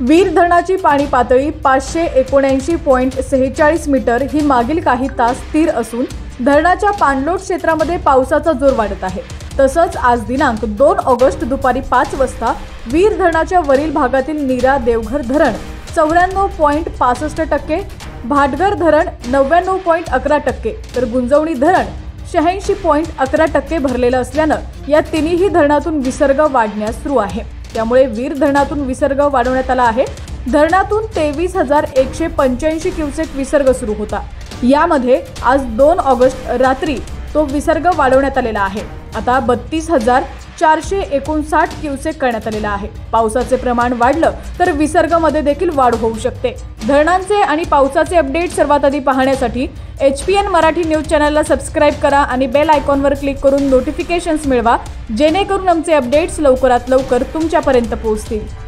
वीर धरणाची पाणी पातळी 579.46 मीटर ही मागील काही तास स्थिर असून धरणाच्या पाणलोट क्षेत्रामध्ये पावसाचा जोर वाढत आहे। तसंच आज दिनांक 2 ऑगस्ट दुपारी 5 वाजता वीर धरणाच्या वरील भागातील नीरा देवघर धरण 94.65%, भाटघर धरण 99.11%, तर गुंजवणी धरण 86.11% भरलेलं असल्यानं या तिन्ही धरणातून विसर्ग वाढण्यास सुरू आहे। त्यामुळे वीर धरणातून विसर्ग वाढवण्यात आला आहे। धरणातून 23,185 क्युसेक विसर्ग सुरू होता। यामध्ये आज 2 ऑगस्ट रात्री तो विसर्ग वाढवण्यात आलेला आहे। आता 32,459 क्युसेक करण्यात आलेला आहे। पावसाचे प्रमाण वाढलं तर विसर्गामध्ये देखील वाढ होऊ शकते। धरणांचे आणि पावसाचे अपडेट सर्वात आधी पाहण्यासाठी HPN मराठी न्यूज चॅनलला सबस्क्राइब करा आणि बेल आयकॉनवर क्लिक करून नोटिफिकेशन्स मिळवा, जेणेकरून आमचे अपडेट्स लवकरात लवकर तुमच्यापर्यंत पोहोचतील।